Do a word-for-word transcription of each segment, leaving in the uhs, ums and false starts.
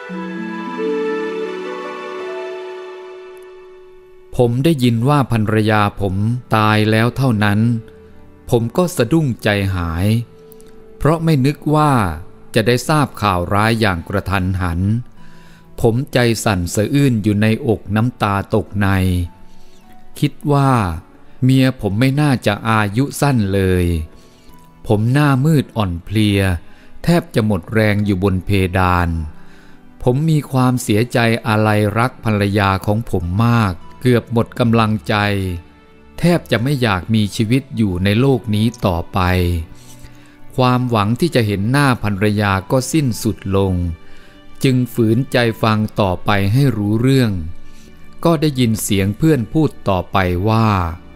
ผมได้ยินว่าภรรยาผมตายแล้วเท่านั้นผมก็สะดุ้งใจหายเพราะไม่นึกว่าจะได้ทราบข่าวร้ายอย่างกระทันหันผมใจสั่นสะอื้นอยู่ในอกน้ำตาตกในคิดว่าเมียผมไม่น่าจะอายุสั้นเลยผมหน้ามืดอ่อนเพลียแทบจะหมดแรงอยู่บนเพดานผมมีความเสียใจอาลัยรักภรรยาของผมมากเกือบหมดกำลังใจแทบจะไม่อยากมีชีวิตอยู่ในโลกนี้ต่อไปความหวังที่จะเห็นหน้าภรรยาก็สิ้นสุดลงจึงฝืนใจฟังต่อไปให้รู้เรื่องก็ได้ยินเสียงเพื่อนพูดต่อไปว่า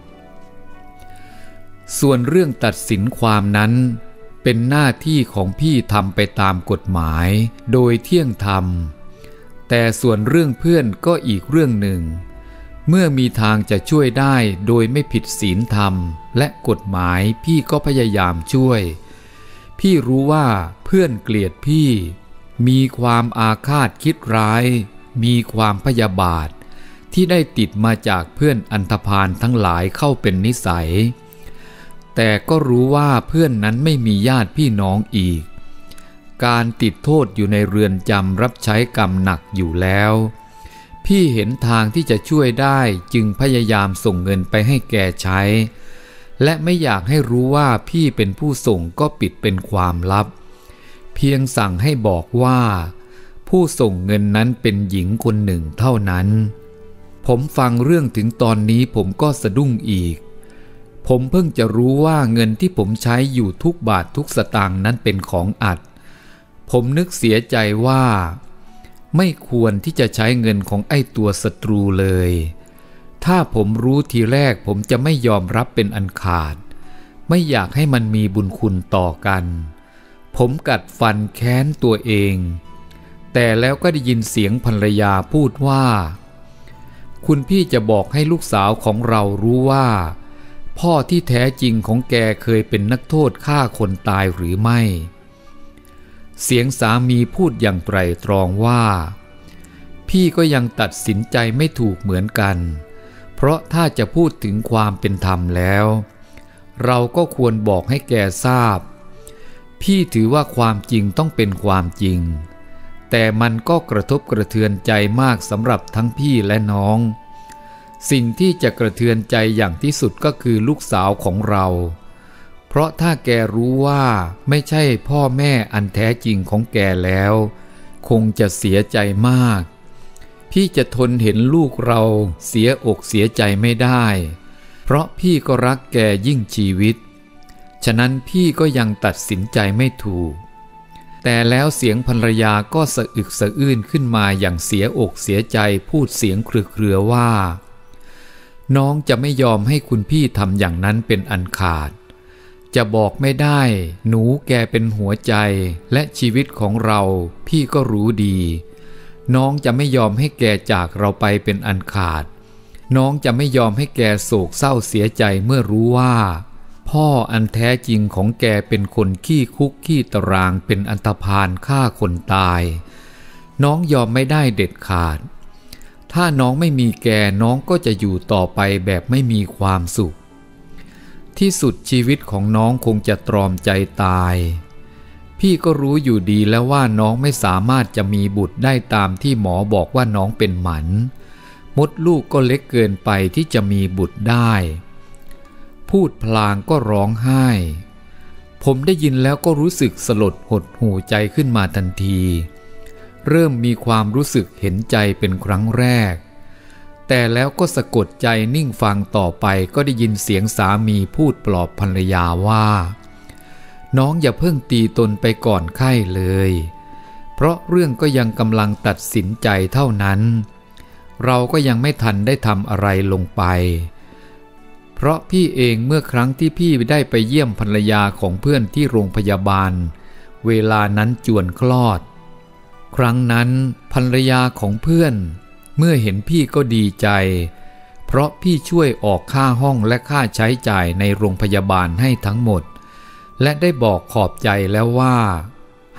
ส่วนเรื่องตัดสินความนั้นเป็นหน้าที่ของพี่ทำไปตามกฎหมายโดยเที่ยงธรรมแต่ส่วนเรื่องเพื่อนก็อีกเรื่องหนึ่งเมื่อมีทางจะช่วยได้โดยไม่ผิดศีลธรรมและกฎหมายพี่ก็พยายามช่วยพี่รู้ว่าเพื่อนเกลียดพี่มีความอาฆาตคิดร้ายมีความพยาบาทที่ได้ติดมาจากเพื่อนอันธพาลทั้งหลายเข้าเป็นนิสัยแต่ก็รู้ว่าเพื่อนนั้นไม่มีญาติพี่น้องอีกการติดโทษอยู่ในเรือนจำรับใช้กรรมหนักอยู่แล้วพี่เห็นทางที่จะช่วยได้จึงพยายามส่งเงินไปให้แกใช้และไม่อยากให้รู้ว่าพี่เป็นผู้ส่งก็ปิดเป็นความลับเพียงสั่งให้บอกว่าผู้ส่งเงินนั้นเป็นหญิงคนหนึ่งเท่านั้นผมฟังเรื่องถึงตอนนี้ผมก็สะดุ้งอีกผมเพิ่งจะรู้ว่าเงินที่ผมใช้อยู่ทุกบาททุกสตางค์นั้นเป็นของอัดผมนึกเสียใจว่าไม่ควรที่จะใช้เงินของไอ้ตัวศัตรูเลยถ้าผมรู้ทีแรกผมจะไม่ยอมรับเป็นอันขาดไม่อยากให้มันมีบุญคุณต่อกันผมกัดฟันแค้นตัวเองแต่แล้วก็ได้ยินเสียงภรรยาพูดว่าคุณพี่จะบอกให้ลูกสาวของเรารู้ว่าพ่อที่แท้จริงของแกเคยเป็นนักโทษฆ่าคนตายหรือไม่เสียงสามีพูดอย่างไตร่ตรองว่าพี่ก็ยังตัดสินใจไม่ถูกเหมือนกันเพราะถ้าจะพูดถึงความเป็นธรรมแล้วเราก็ควรบอกให้แกทราบพี่ถือว่าความจริงต้องเป็นความจริงแต่มันก็กระทบกระเทือนใจมากสำหรับทั้งพี่และน้องสิ่งที่จะกระเทือนใจอย่างที่สุดก็คือลูกสาวของเราเพราะถ้าแกรู้ว่าไม่ใช่พ่อแม่อันแท้จริงของแกแล้วคงจะเสียใจมากพี่จะทนเห็นลูกเราเสียอกเสียใจไม่ได้เพราะพี่ก็รักแกยิ่งชีวิตฉะนั้นพี่ก็ยังตัดสินใจไม่ถูกแต่แล้วเสียงภรรยาก็สะอึกสะอื้นขึ้นมาอย่างเสียอกเสียใจพูดเสียงเครือๆว่าน้องจะไม่ยอมให้คุณพี่ทำอย่างนั้นเป็นอันขาดจะบอกไม่ได้หนูแกเป็นหัวใจและชีวิตของเราพี่ก็รู้ดีน้องจะไม่ยอมให้แกจากเราไปเป็นอันขาดน้องจะไม่ยอมให้แกโศกเศร้าเสียใจเมื่อรู้ว่าพ่ออันแท้จริงของแกเป็นคนขี้คุกขี้ตารางเป็นอันธพาลฆ่าคนตายน้องยอมไม่ได้เด็ดขาดถ้าน้องไม่มีแกน้องก็จะอยู่ต่อไปแบบไม่มีความสุขที่สุดชีวิตของน้องคงจะตรอมใจตายพี่ก็รู้อยู่ดีแล้วว่าน้องไม่สามารถจะมีบุตรได้ตามที่หมอบอกว่าน้องเป็นหมันมดลูกก็เล็กเกินไปที่จะมีบุตรได้พูดพลางก็ร้องไห้ผมได้ยินแล้วก็รู้สึกสลดหดหู่ใจขึ้นมาทันทีเริ่มมีความรู้สึกเห็นใจเป็นครั้งแรกแต่แล้วก็สะกดใจนิ่งฟังต่อไปก็ได้ยินเสียงสามีพูดปลอบภรรยาว่าน้องอย่าเพิ่งตีตนไปก่อนไข้เลยเพราะเรื่องก็ยังกำลังตัดสินใจเท่านั้นเราก็ยังไม่ทันได้ทำอะไรลงไปเพราะพี่เองเมื่อครั้งที่พี่ได้ไปเยี่ยมภรรยาของเพื่อนที่โรงพยาบาลเวลานั้นจวนคลอดครั้งนั้นภรรยาของเพื่อนเมื่อเห็นพี่ก็ดีใจเพราะพี่ช่วยออกค่าห้องและค่าใช้จ่ายในโรงพยาบาลให้ทั้งหมดและได้บอกขอบใจแล้วว่า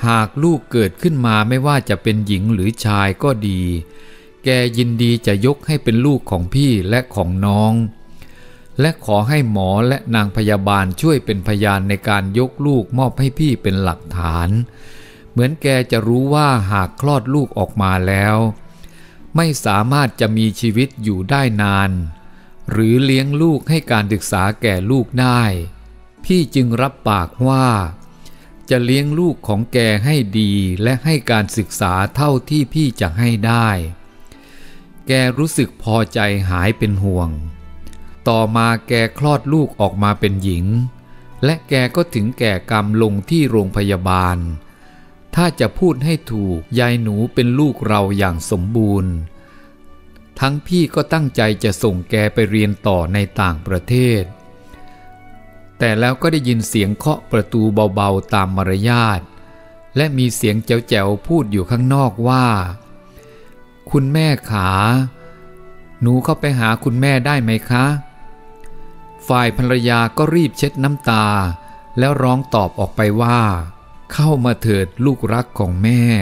หากลูกเกิดขึ้นมาไม่ว่าจะเป็นหญิงหรือชายก็ดีแกยินดีจะยกให้เป็นลูกของพี่และของน้องและขอให้หมอและนางพยาบาลช่วยเป็นพยานในการยกลูกมอบให้พี่เป็นหลักฐานเหมือนแกจะรู้ว่าหากคลอดลูกออกมาแล้วไม่สามารถจะมีชีวิตอยู่ได้นานหรือเลี้ยงลูกให้การศึกษาแก่ลูกได้พี่จึงรับปากว่าจะเลี้ยงลูกของแกให้ดีและให้การศึกษาเท่าที่พี่จะให้ได้แกรู้สึกพอใจหายเป็นห่วงต่อมาแกคลอดลูกออกมาเป็นหญิงและแกก็ถึงแก่กรรมลงที่โรงพยาบาลถ้าจะพูดให้ถูกยายหนูเป็นลูกเราอย่างสมบูรณ์ทั้งพี่ก็ตั้งใจจะส่งแกไปเรียนต่อในต่างประเทศแต่แล้วก็ได้ยินเสียงเคาะประตูเบาๆตามมารยาทและมีเสียงแจ๋วๆพูดอยู่ข้างนอกว่าคุณแม่ขาหนูเข้าไปหาคุณแม่ได้ไหมคะฝ่ายภรรยาก็รีบเช็ดน้ำตาแล้วร้องตอบออกไปว่าเข้ามาเถิดลูกรักของแม่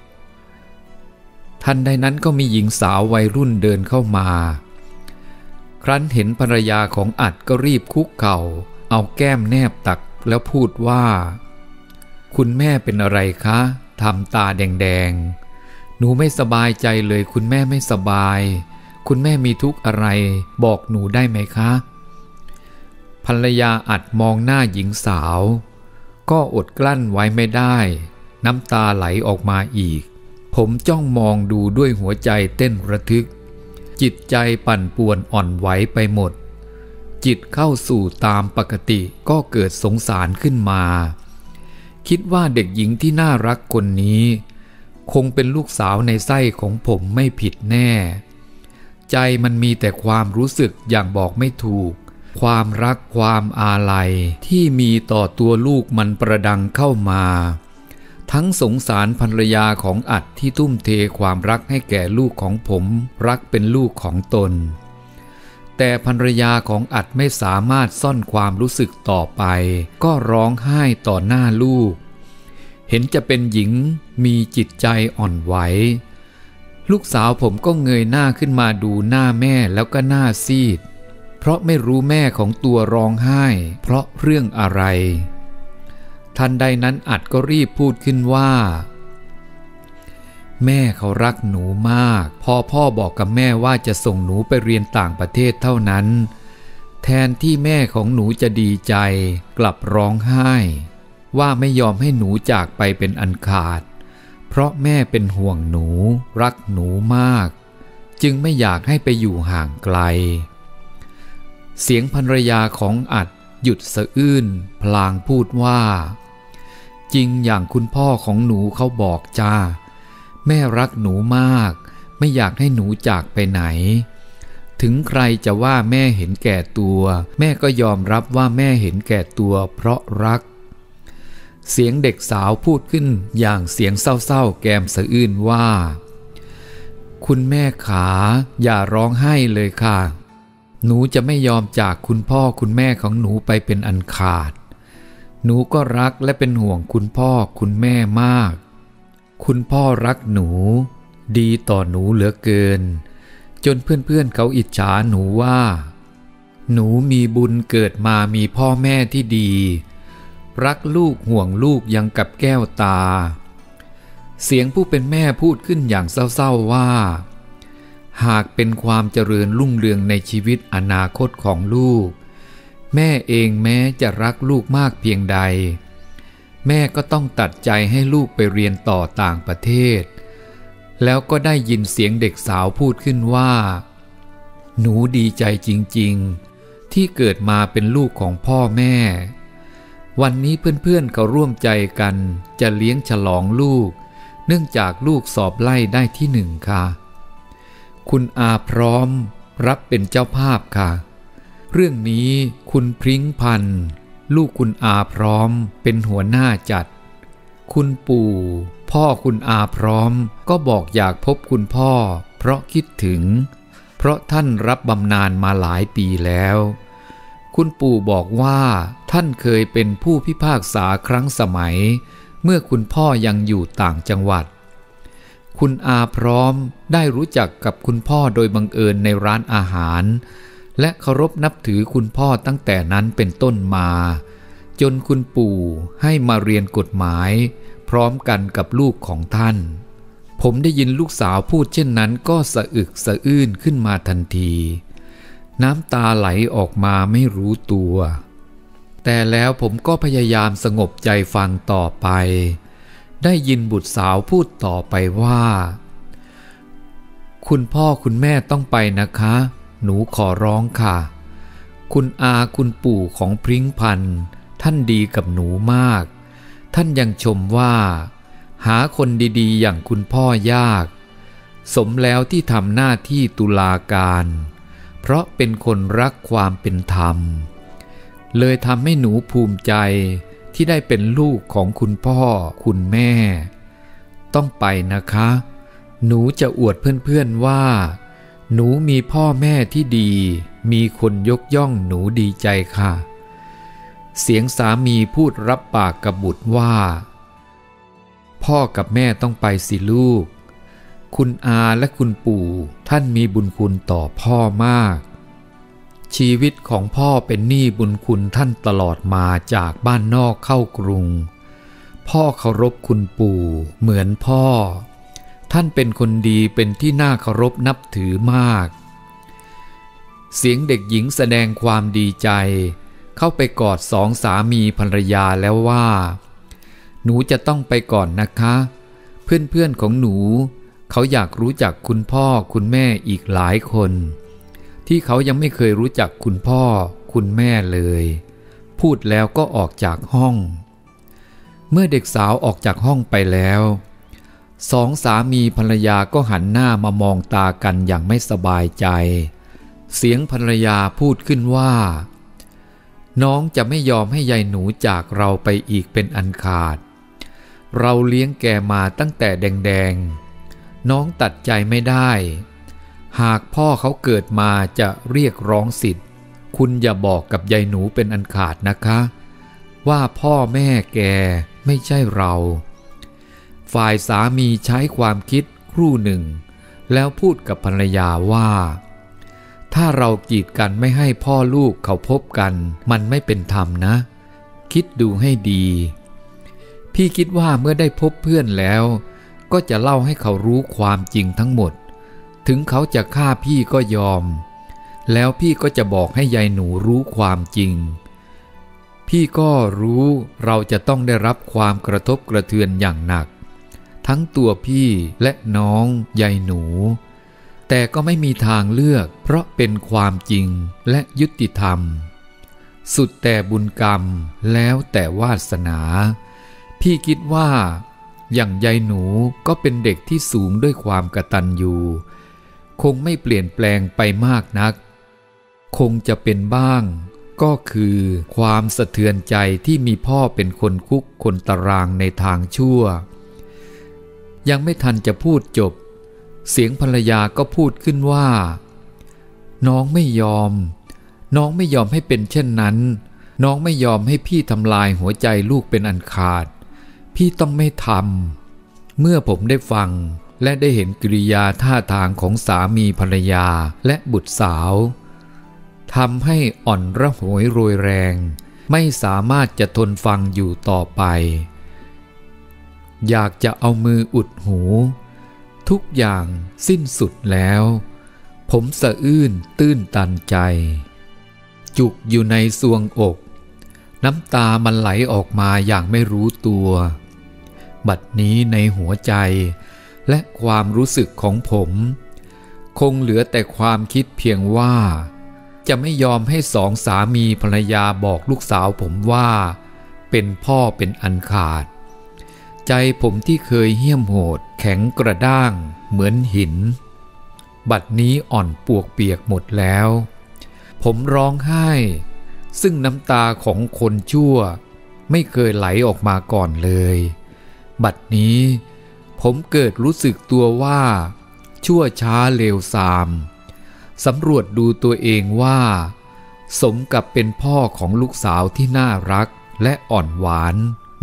ทันใดนั้นก็มีหญิงสาววัยรุ่นเดินเข้ามาครั้นเห็นภรรยาของอัดก็รีบคุกเข่าเอาแก้มแนบตักแล้วพูดว่าคุณแม่เป็นอะไรคะทำตาแดงๆหนูไม่สบายใจเลยคุณแม่ไม่สบายคุณแม่มีทุกข์อะไรบอกหนูได้ไหมคะภรรยาอัดมองหน้าหญิงสาวก็อดกลั้นไว้ไม่ได้น้ำตาไหลออกมาอีกผมจ้องมองดูด้วยหัวใจเต้นระทึกจิตใจปั่นป่วนอ่อนไหวไปหมดจิตเข้าสู่ตามปกติก็เกิดสงสารขึ้นมาคิดว่าเด็กหญิงที่น่ารักคนนี้คงเป็นลูกสาวในไส้ของผมไม่ผิดแน่ใจมันมีแต่ความรู้สึกอย่างบอกไม่ถูกความรักความอาลัยที่มีต่อตัวลูกมันประดังเข้ามาทั้งสงสารภรรยาของอัดที่ทุ่มเทความรักให้แก่ลูกของผมรักเป็นลูกของตนแต่ภรรยาของอัดไม่สามารถซ่อนความรู้สึกต่อไปก็ร้องไห้ต่อหน้าลูกเห็นจะเป็นหญิงมีจิตใจอ่อนไหวลูกสาวผมก็เงยหน้าขึ้นมาดูหน้าแม่แล้วก็หน้าซีดเพราะไม่รู้แม่ของตัวร้องไห้เพราะเรื่องอะไรทันใดนั้นอัดก็รีบพูดขึ้นว่าแม่เขารักหนูมากพอพ่อบอกกับแม่ว่าจะส่งหนูไปเรียนต่างประเทศเท่านั้นแทนที่แม่ของหนูจะดีใจกลับร้องไห้ว่าไม่ยอมให้หนูจากไปเป็นอันขาดเพราะแม่เป็นห่วงหนูรักหนูมากจึงไม่อยากให้ไปอยู่ห่างไกลเสียงภรรยาของอัดหยุดสะอื้นพลางพูดว่าจริงอย่างคุณพ่อของหนูเขาบอกจ้าแม่รักหนูมากไม่อยากให้หนูจากไปไหนถึงใครจะว่าแม่เห็นแก่ตัวแม่ก็ยอมรับว่าแม่เห็นแก่ตัวเพราะรักเสียงเด็กสาวพูดขึ้นอย่างเสียงเศร้าๆแกมสะอื้นว่าคุณแม่ขาอย่าร้องไห้เลยค่ะหนูจะไม่ยอมจากคุณพ่อคุณแม่ของหนูไปเป็นอันขาดหนูก็รักและเป็นห่วงคุณพ่อคุณแม่มากคุณพ่อรักหนูดีต่อหนูเหลือเกินจนเพื่อนๆเขาอิจฉาหนูว่าหนูมีบุญเกิดมามีพ่อแม่ที่ดีรักลูกห่วงลูกยังกับแก้วตาเสียงผู้เป็นแม่พูดขึ้นอย่างเศร้าๆว่าหากเป็นความเจริญรุ่งเรืองในชีวิตอนาคตของลูกแม่เองแม้จะรักลูกมากเพียงใดแม่ก็ต้องตัดใจให้ลูกไปเรียนต่อต่างประเทศแล้วก็ได้ยินเสียงเด็กสาวพูดขึ้นว่าหนูดีใจจริงๆที่เกิดมาเป็นลูกของพ่อแม่วันนี้เพื่อนๆเขาร่วมใจกันจะเลี้ยงฉลองลูกเนื่องจากลูกสอบไล่ได้ที่หนึ่งค่ะคุณอาพร้อมรับเป็นเจ้าภาพค่ะเรื่องนี้คุณพริ้งพันธ์ลูกคุณอาพร้อมเป็นหัวหน้าจัดคุณปู่พ่อคุณอาพร้อมก็บอกอยากพบคุณพ่อเพราะคิดถึงเพราะท่านรับบำนาญมาหลายปีแล้วคุณปู่บอกว่าท่านเคยเป็นผู้พิพากษาครั้งสมัยเมื่อคุณพ่อยังอยู่ต่างจังหวัดคุณอาพร้อมได้รู้จักกับคุณพ่อโดยบังเอิญในร้านอาหารและเคารพนับถือคุณพ่อตั้งแต่นั้นเป็นต้นมาจนคุณปู่ให้มาเรียนกฎหมายพร้อมกันกับลูกของท่านผมได้ยินลูกสาวพูดเช่นนั้นก็สะอึกสะอื้นขึ้นมาทันทีน้ำตาไหลออกมาไม่รู้ตัวแต่แล้วผมก็พยายามสงบใจฟังต่อไปได้ยินบุตรสาวพูดต่อไปว่าคุณพ่อคุณแม่ต้องไปนะคะหนูขอร้องค่ะคุณอาคุณปู่ของพริ้งพันธุ์ท่านดีกับหนูมากท่านยังชมว่าหาคนดีๆอย่างคุณพ่อยากสมแล้วที่ทำหน้าที่ตุลาการเพราะเป็นคนรักความเป็นธรรมเลยทำให้หนูภูมิใจที่ได้เป็นลูกของคุณพ่อคุณแม่ต้องไปนะคะหนูจะอวดเพื่อนๆว่าหนูมีพ่อแม่ที่ดีมีคนยกย่องหนูดีใจค่ะเสียงสามีพูดรับปากกับบุตรว่าพ่อกับแม่ต้องไปสิลูกคุณอาและคุณปู่ท่านมีบุญคุณต่อพ่อมากชีวิตของพ่อเป็นหนี้บุญคุณท่านตลอดมาจากบ้านนอกเข้ากรุงพ่อเคารพคุณปู่เหมือนพ่อท่านเป็นคนดีเป็นที่น่าเคารพนับถือมากเสียงเด็กหญิงแสดงความดีใจเข้าไปกอดสองสามีภรรยาแล้วว่าหนูจะต้องไปก่อนนะคะเพื่อนๆของหนูเขาอยากรู้จักคุณพ่อคุณแม่อีกหลายคนที่เขายังไม่เคยรู้จักคุณพ่อคุณแม่เลยพูดแล้วก็ออกจากห้องเมื่อเด็กสาวออกจากห้องไปแล้วสองสามีภรรยาก็หันหน้ามามองตากันอย่างไม่สบายใจเสียงภรรยาพูดขึ้นว่าน้องจะไม่ยอมให้ยายหนูจากเราไปอีกเป็นอันขาดเราเลี้ยงแกมาตั้งแต่แดงๆน้องตัดใจไม่ได้หากพ่อเขาเกิดมาจะเรียกร้องสิทธิ์คุณอย่าบอกกับยายหนูเป็นอันขาดนะคะว่าพ่อแม่แกไม่ใช่เราฝ่ายสามีใช้ความคิดครู่หนึ่งแล้วพูดกับภรรยาว่าถ้าเรากีดกันไม่ให้พ่อลูกเขาพบกันมันไม่เป็นธรรมนะคิดดูให้ดีพี่คิดว่าเมื่อได้พบเพื่อนแล้วก็จะเล่าให้เขารู้ความจริงทั้งหมดถึงเขาจะฆ่าพี่ก็ยอมแล้วพี่ก็จะบอกให้ยายหนูรู้ความจริงพี่ก็รู้เราจะต้องได้รับความกระทบกระเทือนอย่างหนักทั้งตัวพี่และน้องยายหนูแต่ก็ไม่มีทางเลือกเพราะเป็นความจริงและยุติธรรมสุดแต่บุญกรรมแล้วแต่วาสนาพี่คิดว่าอย่างยายหนูก็เป็นเด็กที่สูงด้วยความกตัญญูคงไม่เปลี่ยนแปลงไปมากนักคงจะเป็นบ้างก็คือความสะเทือนใจที่มีพ่อเป็นคนคุกคนตารางในทางชั่วยังไม่ทันจะพูดจบเสียงภรรยาก็พูดขึ้นว่าน้องไม่ยอมน้องไม่ยอมให้เป็นเช่นนั้นน้องไม่ยอมให้พี่ทำลายหัวใจลูกเป็นอันขาดพี่ต้องไม่ทำเมื่อผมได้ฟังและได้เห็นกิริยาท่าทางของสามีภรรยาและบุตรสาวทำให้อ่อนระหวยโรยแรงไม่สามารถจะทนฟังอยู่ต่อไปอยากจะเอามืออุดหูทุกอย่างสิ้นสุดแล้วผมสะอื้นตื้นตันใจจุกอยู่ในซวงอกน้ำตามันไหลออกมาอย่างไม่รู้ตัวบัดนี้ในหัวใจและความรู้สึกของผมคงเหลือแต่ความคิดเพียงว่าจะไม่ยอมให้สองสามีภรรยาบอกลูกสาวผมว่าเป็นพ่อเป็นอันขาดใจผมที่เคยเหี้ยมโหดแข็งกระด้างเหมือนหินบัดนี้อ่อนปวกเปียกหมดแล้วผมร้องไห้ซึ่งน้ำตาของคนชั่วไม่เคยไหลออกมาก่อนเลยบัดนี้ผมเกิดรู้สึกตัวว่าชั่วช้าเลวทรามสำรวจดูตัวเองว่าสมกับเป็นพ่อของลูกสาวที่น่ารักและอ่อนหวาน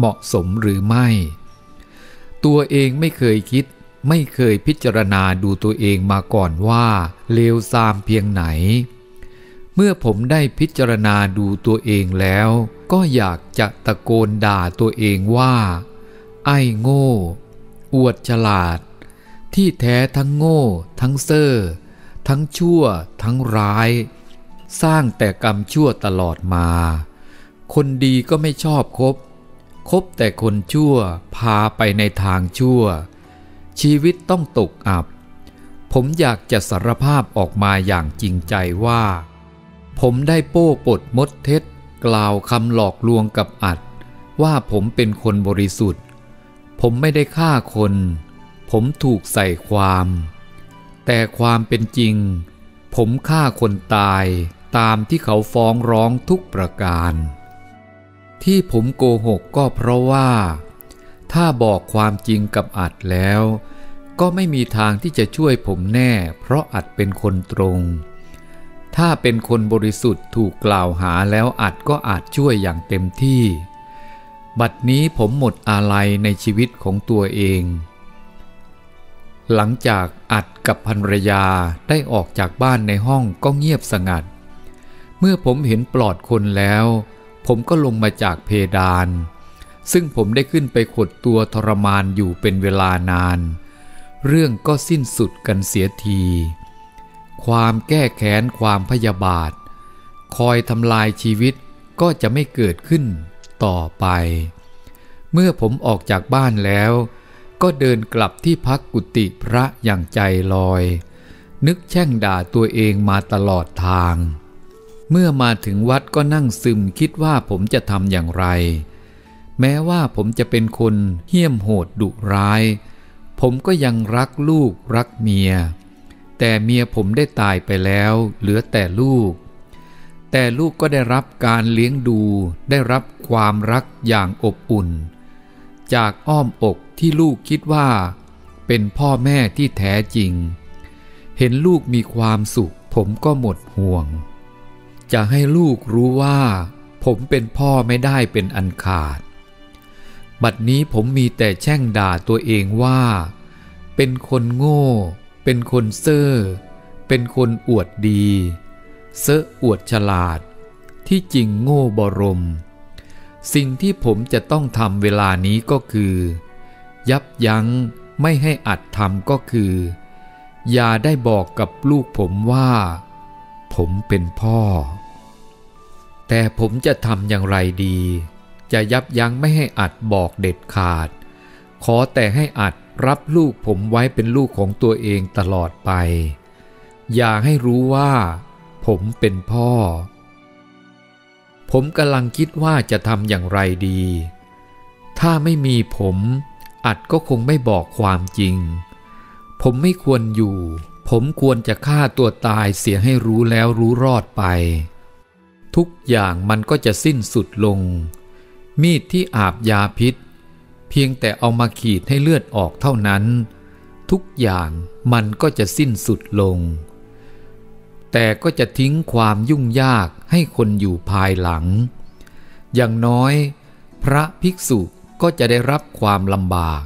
เหมาะสมหรือไม่ตัวเองไม่เคยคิดไม่เคยพิจารณาดูตัวเองมาก่อนว่าเลวทรามเพียงไหนเมื่อผมได้พิจารณาดูตัวเองแล้วก็อยากจะตะโกนด่าตัวเองว่าไอ้โง่อวดฉลาดที่แท้ทั้งโง่ทั้งเซ่อทั้งชั่วทั้งร้ายสร้างแต่กรรมชั่วตลอดมาคนดีก็ไม่ชอบคบคบแต่คนชั่วพาไปในทางชั่วชีวิตต้องตกอับผมอยากจะสารภาพออกมาอย่างจริงใจว่าผมได้โป้ปดมดเท็จกล่าวคำหลอกลวงกับอัดว่าผมเป็นคนบริสุทธิ์ผมไม่ได้ฆ่าคนผมถูกใส่ความแต่ความเป็นจริงผมฆ่าคนตายตามที่เขาฟ้องร้องทุกประการที่ผมโกหกก็เพราะว่าถ้าบอกความจริงกับอัดแล้วก็ไม่มีทางที่จะช่วยผมแน่เพราะอัดเป็นคนตรงถ้าเป็นคนบริสุทธิ์ถูกกล่าวหาแล้วอัดก็อาจช่วยอย่างเต็มที่บัดนี้ผมหมดอาลัยในชีวิตของตัวเองหลังจากอัดกับภรรยาได้ออกจากบ้านในห้องก็เงียบสงัดเมื่อผมเห็นปลอดคนแล้วผมก็ลงมาจากเพดานซึ่งผมได้ขึ้นไปขดตัวทรมานอยู่เป็นเวลานานเรื่องก็สิ้นสุดกันเสียทีความแก้แค้นความพยาบาทคอยทำลายชีวิตก็จะไม่เกิดขึ้นต่อไปเมื่อผมออกจากบ้านแล้วก็เดินกลับที่พักกุฏิพระอย่างใจลอยนึกแช่งด่าตัวเองมาตลอดทางเมื่อมาถึงวัดก็นั่งซึมคิดว่าผมจะทำอย่างไรแม้ว่าผมจะเป็นคนเหี้ยมโหดดุร้ายผมก็ยังรักลูกรักเมียแต่เมียผมได้ตายไปแล้วเหลือแต่ลูกแต่ลูกก็ได้รับการเลี้ยงดูได้รับความรักอย่างอบอุ่นจากอ้อมอกที่ลูกคิดว่าเป็นพ่อแม่ที่แท้จริงเห็นลูกมีความสุขผมก็หมดห่วงจะให้ลูกรู้ว่าผมเป็นพ่อไม่ได้เป็นอันขาดบัดนี้ผมมีแต่แช่งด่าตัวเองว่าเป็นคนโง่เป็นคนเซ่อเป็นคนอวดดีเซ่ออวดฉลาดที่จริงโง่บรมสิ่งที่ผมจะต้องทำเวลานี้ก็คือยับยั้งไม่ให้อัดทำก็คืออย่าได้บอกกับลูกผมว่าผมเป็นพ่อแต่ผมจะทำอย่างไรดีจะยับยั้งไม่ให้อัดบอกเด็ดขาดขอแต่ให้อัดรับลูกผมไว้เป็นลูกของตัวเองตลอดไปอย่าให้รู้ว่าผมเป็นพ่อผมกำลังคิดว่าจะทำอย่างไรดีถ้าไม่มีผมอัดก็คงไม่บอกความจริงผมไม่ควรอยู่ผมควรจะฆ่าตัวตายเสียให้รู้แล้วรู้รอดไปทุกอย่างมันก็จะสิ้นสุดลงมีดที่อาบยาพิษเพียงแต่เอามาขีดให้เลือดออกเท่านั้นทุกอย่างมันก็จะสิ้นสุดลงแต่ก็จะทิ้งความยุ่งยากให้คนอยู่ภายหลังอย่างน้อยพระภิกษุก็จะได้รับความลำบาก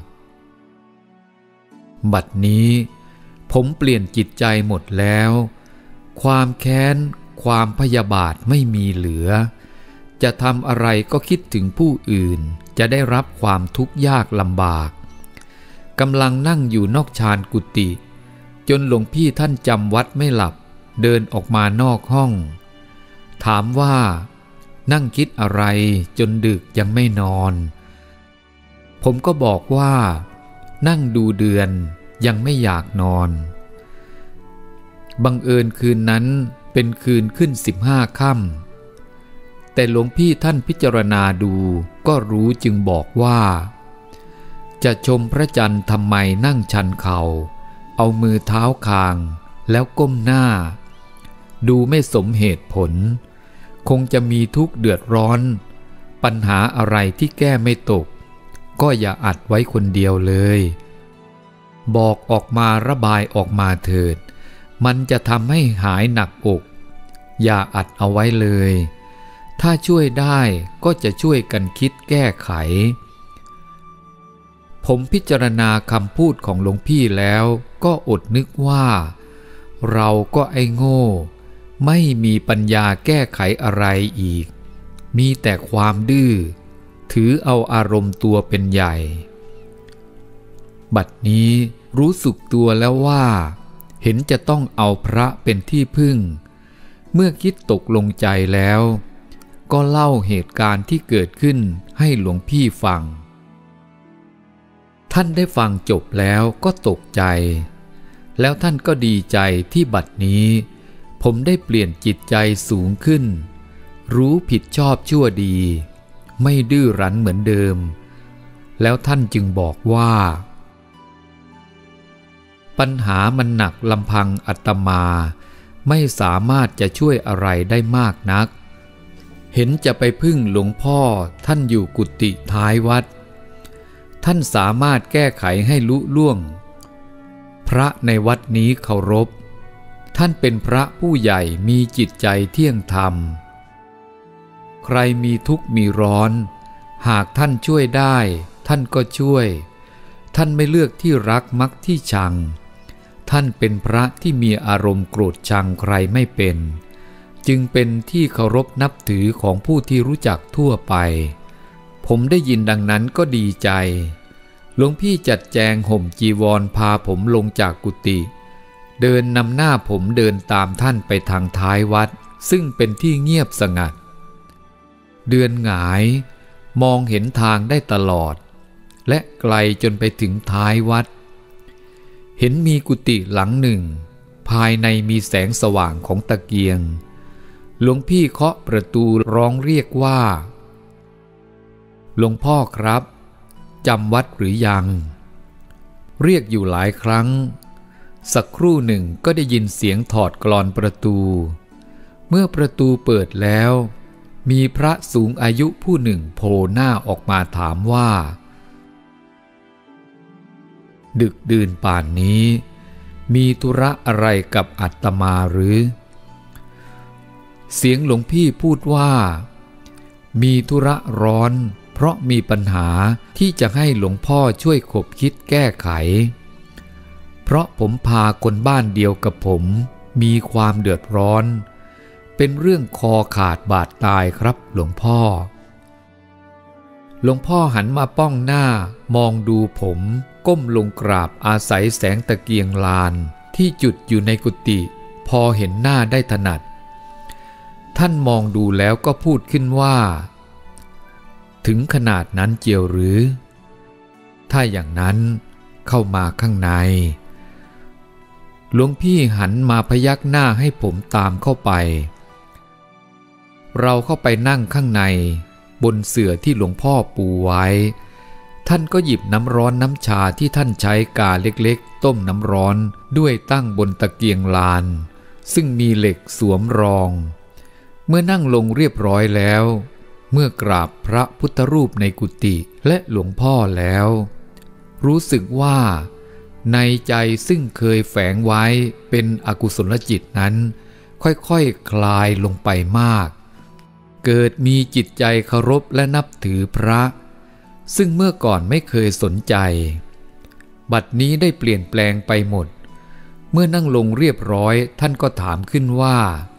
บัดนี้ผมเปลี่ยนจิตใจหมดแล้วความแค้นความพยาบาทไม่มีเหลือจะทำอะไรก็คิดถึงผู้อื่นจะได้รับความทุกข์ยากลำบากกำลังนั่งอยู่นอกชานกุฏิจนหลวงพี่ท่านจำวัดไม่หลับเดินออกมานอกห้องถามว่านั่งคิดอะไรจนดึกยังไม่นอนผมก็บอกว่านั่งดูเดือนยังไม่อยากนอนบังเอิญคืนนั้นเป็นคืนขึ้นสิบห้าค่ำแต่หลวงพี่ท่านพิจารณาดูก็รู้จึงบอกว่าจะชมพระจันทร์ทำไมนั่งชันเข่าเอามือเท้าคางแล้วก้มหน้าดูไม่สมเหตุผลคงจะมีทุกข์เดือดร้อนปัญหาอะไรที่แก้ไม่ตกก็อย่าอัดไว้คนเดียวเลยบอกออกมาระบายออกมาเถิดมันจะทำให้หายหนักอกอย่าอัดเอาไว้เลยถ้าช่วยได้ก็จะช่วยกันคิดแก้ไขผมพิจารณาคำพูดของหลวงพี่แล้วก็อดนึกว่าเราก็ไอ้โง่ไม่มีปัญญาแก้ไขอะไรอีกมีแต่ความดื้อถือเอาอารมณ์ตัวเป็นใหญ่บัดนี้รู้สึกตัวแล้วว่าเห็นจะต้องเอาพระเป็นที่พึ่งเมื่อคิดตกลงใจแล้วก็เล่าเหตุการณ์ที่เกิดขึ้นให้หลวงพี่ฟังท่านได้ฟังจบแล้วก็ตกใจแล้วท่านก็ดีใจที่บัดนี้ผมได้เปลี่ยนจิตใจสูงขึ้นรู้ผิดชอบชั่วดีไม่ดื้อรั้นเหมือนเดิมแล้วท่านจึงบอกว่าปัญหามันหนักลำพังอาตมาไม่สามารถจะช่วยอะไรได้มากนักเห็นจะไปพึ่งหลวงพ่อท่านอยู่กุฏิท้ายวัดท่านสามารถแก้ไขให้ลุล่วงพระในวัดนี้เคารพท่านเป็นพระผู้ใหญ่มีจิตใจเที่ยงธรรมใครมีทุกข์มีร้อนหากท่านช่วยได้ท่านก็ช่วยท่านไม่เลือกที่รักมักที่ชังท่านเป็นพระที่มีอารมณ์โกรธชังใครไม่เป็นจึงเป็นที่เคารพนับถือของผู้ที่รู้จักทั่วไปผมได้ยินดังนั้นก็ดีใจหลวงพี่จัดแจงห่มจีวรพาผมลงจากกุฏิเดินนำหน้าผมเดินตามท่านไปทางท้ายวัดซึ่งเป็นที่เงียบสงัดเดือนหงายมองเห็นทางได้ตลอดและไกลจนไปถึงท้ายวัดเห็นมีกุฏิหลังหนึ่งภายในมีแสงสว่างของตะเกียงหลวงพี่เคาะประตูร้องเรียกว่าหลวงพ่อครับจำวัดหรือยังเรียกอยู่หลายครั้งสักครู่หนึ่งก็ได้ยินเสียงถอดกลอนประตูเมื่อประตูเปิดแล้วมีพระสูงอายุผู้หนึ่งโผล่หน้าออกมาถามว่าดึกดื่นป่านนี้มีธุระอะไรกับอาตมาหรือเสียงหลวงพี่พูดว่ามีธุระร้อนเพราะมีปัญหาที่จะให้หลวงพ่อช่วยขบคิดแก้ไขเพราะผมพาคนบ้านเดียวกับผมมีความเดือดร้อนเป็นเรื่องคอขาดบาดตายครับหลวงพ่อหลวงพ่อหันมาป้องหน้ามองดูผมก้มลงกราบอาศัยแสงตะเกียงลานที่จุดอยู่ในกุฏิพอเห็นหน้าได้ถนัดท่านมองดูแล้วก็พูดขึ้นว่าถึงขนาดนั้นเจียวหรือถ้าอย่างนั้นเข้ามาข้างในหลวงพี่หันมาพยักหน้าให้ผมตามเข้าไปเราเข้าไปนั่งข้างในบนเสื่อที่หลวงพ่อปูไว้ท่านก็หยิบน้ำร้อนน้ำชาที่ท่านใช้กาเล็กๆต้มน้ำร้อนด้วยตั้งบนตะเกียงลานซึ่งมีเหล็กสวมรองเมื่อนั่งลงเรียบร้อยแล้วเมื่อกราบพระพุทธรูปในกุฏิและหลวงพ่อแล้วรู้สึกว่าในใจซึ่งเคยแฝงไว้เป็นอกุศลจิตนั้นค่อยๆ ค, คลายลงไปมากเกิดมีจิตใจเคารพและนับถือพระซึ่งเมื่อก่อนไม่เคยสนใจบัดนี้ได้เปลี่ยนแปลงไปหมดเมื่อนั่งลงเรียบร้อยท่านก็ถามขึ้นว่า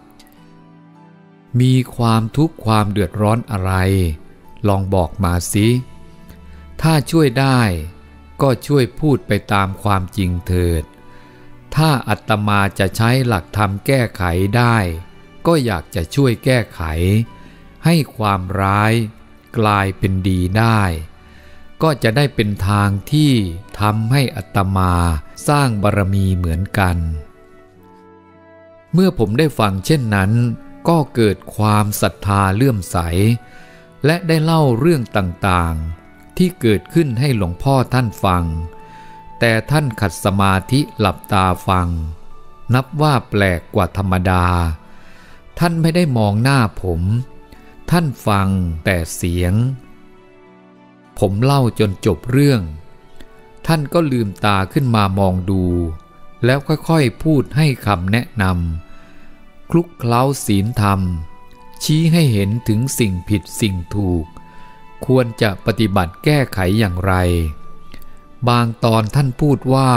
มีความทุกข์ความเดือดร้อนอะไรลองบอกมาสิถ้าช่วยได้ก็ช่วยพูดไปตามความจริงเถิดถ้าอาตมาจะใช้หลักธรรมแก้ไขได้ก็อยากจะช่วยแก้ไขให้ความร้ายกลายเป็นดีได้ก็จะได้เป็นทางที่ทำให้อาตมาสร้างบารมีเหมือนกันเมื่อผมได้ฟังเช่นนั้นก็เกิดความศรัทธาเลื่อมใสและได้เล่าเรื่องต่างๆที่เกิดขึ้นให้หลวงพ่อท่านฟังแต่ท่านขัดสมาธิหลับตาฟังนับว่าแปลกกว่าธรรมดาท่านไม่ได้มองหน้าผมท่านฟังแต่เสียงผมเล่าจนจบเรื่องท่านก็ลืมตาขึ้นมามองดูแล้วค่อยๆพูดให้คำแนะนำคลุกเคล้าศีลธรรมชี้ให้เห็นถึงสิ่งผิดสิ่งถูกควรจะปฏิบัติแก้ไขอย่างไรบางตอนท่านพูดว่า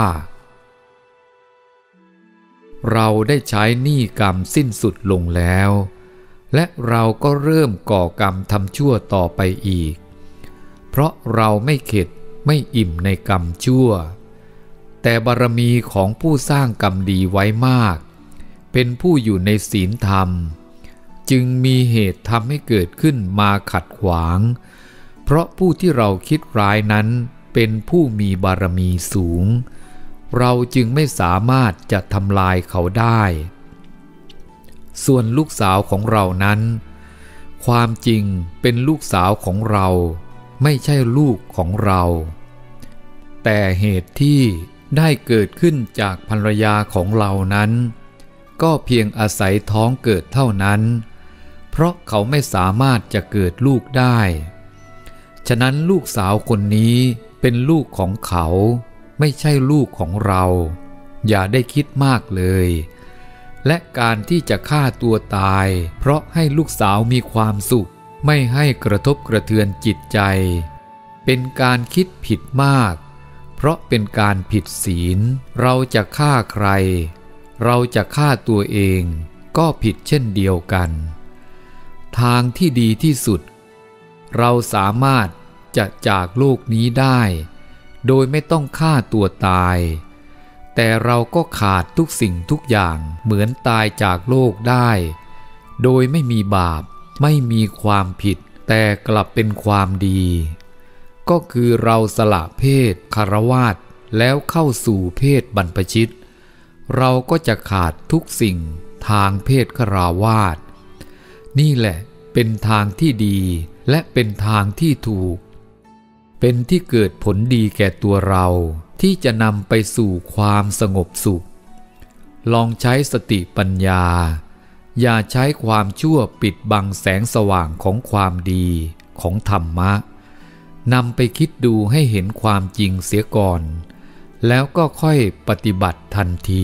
เราได้ใช้หนี้กรรมสิ้นสุดลงแล้วและเราก็เริ่มก่อกรรมทำชั่วต่อไปอีกเพราะเราไม่เข็ดไม่อิ่มในกรรมชั่วแต่บารมีของผู้สร้างกรรมดีไว้มากเป็นผู้อยู่ในศีลธรรมจึงมีเหตุทำให้เกิดขึ้นมาขัดขวางเพราะผู้ที่เราคิดร้ายนั้นเป็นผู้มีบารมีสูงเราจึงไม่สามารถจะทำลายเขาได้ส่วนลูกสาวของเรานั้นความจริงเป็นลูกสาวของเราไม่ใช่ลูกของเราแต่เหตุที่ได้เกิดขึ้นจากภรรยาของเรานั้นก็เพียงอาศัยท้องเกิดเท่านั้นเพราะเขาไม่สามารถจะเกิดลูกได้ฉะนั้นลูกสาวคนนี้เป็นลูกของเขาไม่ใช่ลูกของเราอย่าได้คิดมากเลยและการที่จะฆ่าตัวตายเพราะให้ลูกสาวมีความสุขไม่ให้กระทบกระเทือนจิตใจเป็นการคิดผิดมากเพราะเป็นการผิดศีลเราจะฆ่าใครเราจะฆ่าตัวเองก็ผิดเช่นเดียวกันทางที่ดีที่สุดเราสามารถจะจากโลกนี้ได้โดยไม่ต้องฆ่าตัวตายแต่เราก็ขาดทุกสิ่งทุกอย่างเหมือนตายจากโลกได้โดยไม่มีบาปไม่มีความผิดแต่กลับเป็นความดีก็คือเราสละเพศคฤหัสถ์แล้วเข้าสู่เพศบรรพชิตเราก็จะขาดทุกสิ่งทางเพศคฤหัสถ์นี่แหละเป็นทางที่ดีและเป็นทางที่ถูกเป็นที่เกิดผลดีแก่ตัวเราที่จะนำไปสู่ความสงบสุขลองใช้สติปัญญาอย่าใช้ความชั่วปิดบังแสงสว่างของความดีของธรรมะนำไปคิดดูให้เห็นความจริงเสียก่อนแล้วก็ค่อยปฏิบัติทันที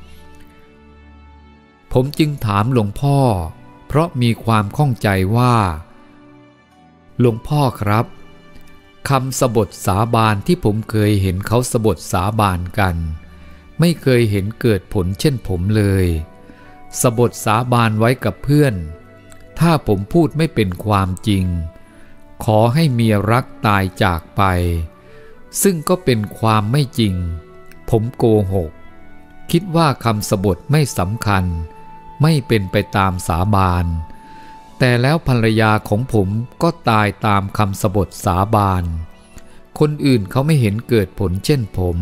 ผมจึงถามหลวงพ่อเพราะมีความข้องใจว่าหลวงพ่อครับคำสบทสาบานที่ผมเคยเห็นเขาสบทสาบานกันไม่เคยเห็นเกิดผลเช่นผมเลยสบทสาบานไว้กับเพื่อนถ้าผมพูดไม่เป็นความจริงขอให้เมียรักตายจากไปซึ่งก็เป็นความไม่จริงผมโกหกคิดว่าคำสบทไม่สำคัญไม่เป็นไปตามสาบานแต่แล้วภรรยาของผมก็ตายตามคำสบทสาบานคนอื่นเขาไม่เห็นเกิดผลเช่นผม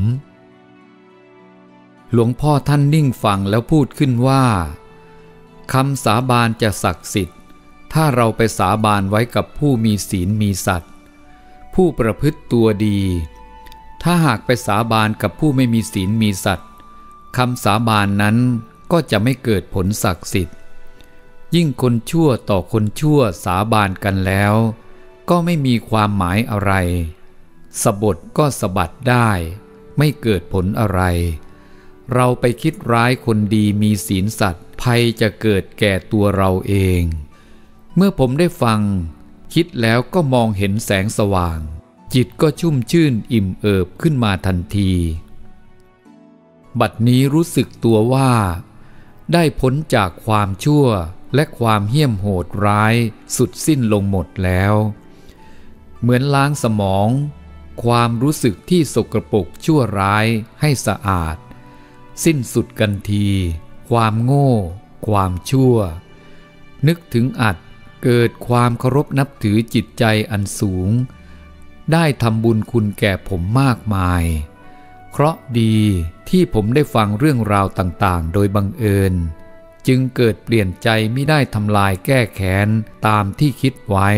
หลวงพ่อท่านนิ่งฟังแล้วพูดขึ้นว่าคำสาบานจะศักดิ์สิทธิ์ถ้าเราไปสาบานไว้กับผู้มีศีลมีสัตย์ผู้ประพฤติตัวดีถ้าหากไปสาบานกับผู้ไม่มีศีลมีสัตย์คำสาบานนั้นก็จะไม่เกิดผลศักดิ์สิทธิ์ยิ่งคนชั่วต่อคนชั่วสาบานกันแล้วก็ไม่มีความหมายอะไรสบทก็สะบัดได้ไม่เกิดผลอะไรเราไปคิดร้ายคนดีมีศีลสัตย์ภัยจะเกิดแก่ตัวเราเองเมื่อผมได้ฟังคิดแล้วก็มองเห็นแสงสว่างจิตก็ชุ่มชื่นอิ่มเอิบขึ้นมาทันทีบัดนี้รู้สึกตัวว่าได้พ้นจากความชั่วและความเหี้ยมโหดร้ายสุดสิ้นลงหมดแล้วเหมือนล้างสมองความรู้สึกที่สกปรกชั่วร้ายให้สะอาดสิ้นสุดกันทีความโง่ความชั่วนึกถึงอัดเกิดความเคารพนับถือจิตใจอันสูงได้ทำบุญคุณแก่ผมมากมายเคราะห์ดีที่ผมได้ฟังเรื่องราวต่างๆโดยบังเอิญจึงเกิดเปลี่ยนใจไม่ได้ทำลายแก้แค้นตามที่คิดไว้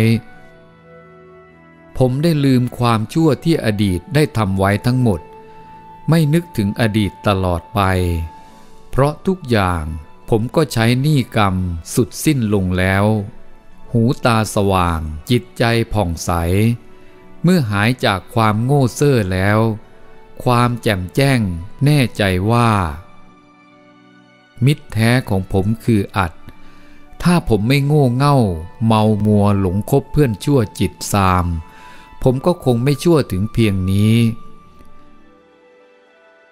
ผมได้ลืมความชั่วที่อดีตได้ทำไว้ทั้งหมดไม่นึกถึงอดีตตลอดไปเพราะทุกอย่างผมก็ใช้หนี้กรรมสุดสิ้นลงแล้วหูตาสว่างจิตใจผ่องใสเมื่อหายจากความโง่เซ่อแล้วความแจ่มแจ้งแน่ใจว่ามิตรแท้ของผมคืออัดถ้าผมไม่โง่เง่าเมามัวหลงคบเพื่อนชั่วจิตซามผมก็คงไม่ชั่วถึงเพียงนี้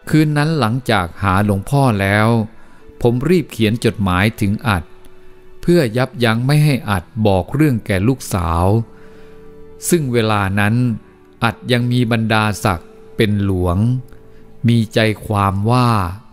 คืนนั้นหลังจากหาหลวงพ่อแล้วผมรีบเขียนจดหมายถึงอัดเพื่อยับยั้งไม่ให้อัดบอกเรื่องแก่ลูกสาวซึ่งเวลานั้นอัดยังมีบรรดาศักดิ์เป็นหลวงมีใจความว่า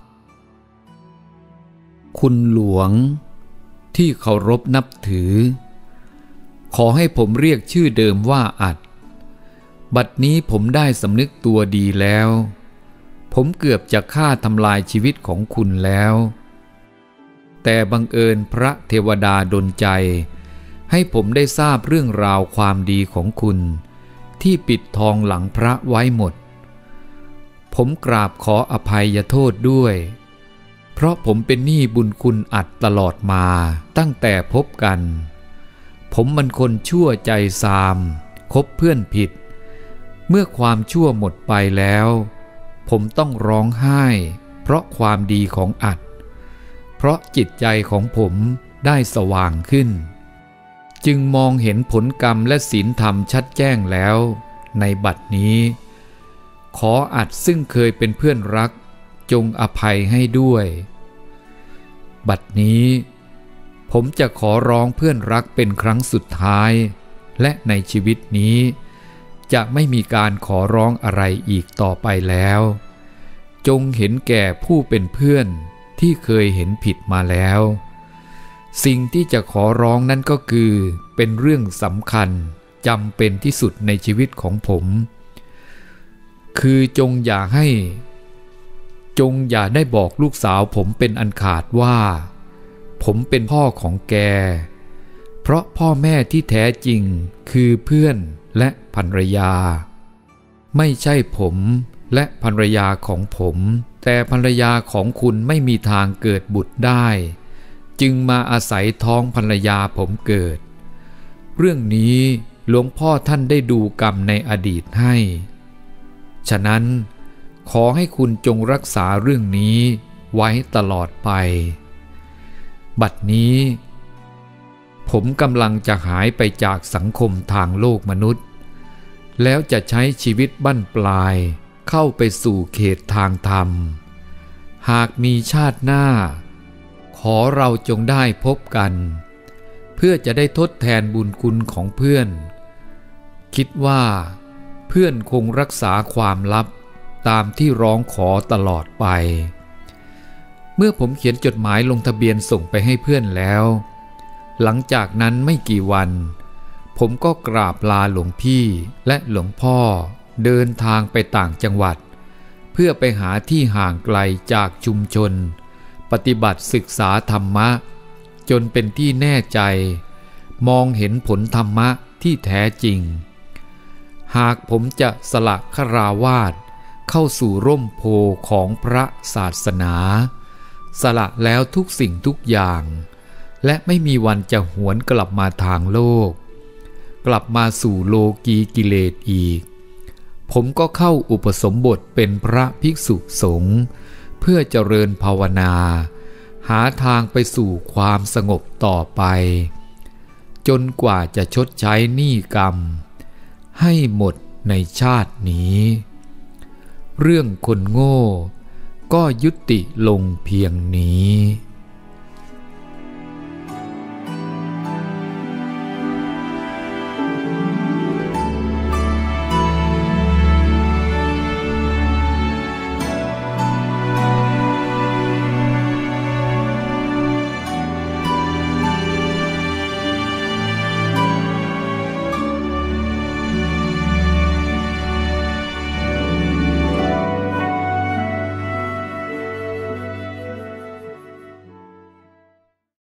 คุณหลวงที่เคารพนับถือขอให้ผมเรียกชื่อเดิมว่าอัดบัดนี้ผมได้สำนึกตัวดีแล้วผมเกือบจะฆ่าทำลายชีวิตของคุณแล้วแต่บังเอิญพระเทวดาดลใจให้ผมได้ทราบเรื่องราวความดีของคุณที่ปิดทองหลังพระไว้หมดผมกราบขออภัยโทษด้วยเพราะผมเป็นหนี้บุญคุณอัดตลอดมาตั้งแต่พบกันผมมันคนชั่วใจซามคบเพื่อนผิดเมื่อความชั่วหมดไปแล้วผมต้องร้องไห้เพราะความดีของอัดเพราะจิตใจของผมได้สว่างขึ้นจึงมองเห็นผลกรรมและศีลธรรมชัดแจ้งแล้วในบัดนี้ขออัดซึ่งเคยเป็นเพื่อนรักจงอภัยให้ด้วยบัดนี้ผมจะขอร้องเพื่อนรักเป็นครั้งสุดท้ายและในชีวิตนี้จะไม่มีการขอร้องอะไรอีกต่อไปแล้วจงเห็นแก่ผู้เป็นเพื่อนที่เคยเห็นผิดมาแล้วสิ่งที่จะขอร้องนั้นก็คือเป็นเรื่องสำคัญจำเป็นที่สุดในชีวิตของผมคือจงอย่าให้จงอย่าได้บอกลูกสาวผมเป็นอันขาดว่าผมเป็นพ่อของแกเพราะพ่อแม่ที่แท้จริงคือเพื่อนและภรรยาไม่ใช่ผมและภรรยาของผมแต่ภรรยาของคุณไม่มีทางเกิดบุตรได้จึงมาอาศัยท้องภรรยาผมเกิดเรื่องนี้หลวงพ่อท่านได้ดูกรรมในอดีตให้ฉะนั้นขอให้คุณจงรักษาเรื่องนี้ไว้ตลอดไปบัดนี้ผมกำลังจะหายไปจากสังคมทางโลกมนุษย์แล้วจะใช้ชีวิตบั้นปลายเข้าไปสู่เขตทางธรรมหากมีชาติหน้าขอเราจงได้พบกันเพื่อจะได้ทดแทนบุญคุณของเพื่อนคิดว่าเพื่อนคงรักษาความลับตามที่ร้องขอตลอดไปเมื่อผมเขียนจดหมายลงทะเบียนส่งไปให้เพื่อนแล้วหลังจากนั้นไม่กี่วันผมก็กราบลาหลวงพี่และหลวงพ่อเดินทางไปต่างจังหวัดเพื่อไปหาที่ห่างไกลจากชุมชนปฏิบัติศึกษาธรรมะจนเป็นที่แน่ใจมองเห็นผลธรรมะที่แท้จริงหากผมจะสละฆราวาสเข้าสู่ร่มโพของพระศาสนาสละแล้วทุกสิ่งทุกอย่างและไม่มีวันจะหวนกลับมาทางโลกกลับมาสู่โลกีกิเลสอีกผมก็เข้าอุปสมบทเป็นพระภิกษุสงฆ์เพื่อเจริญภาวนาหาทางไปสู่ความสงบต่อไปจนกว่าจะชดใช้หนี้กรรมให้หมดในชาตินี้เรื่องคนโง่ก็ยุติลงเพียงนี้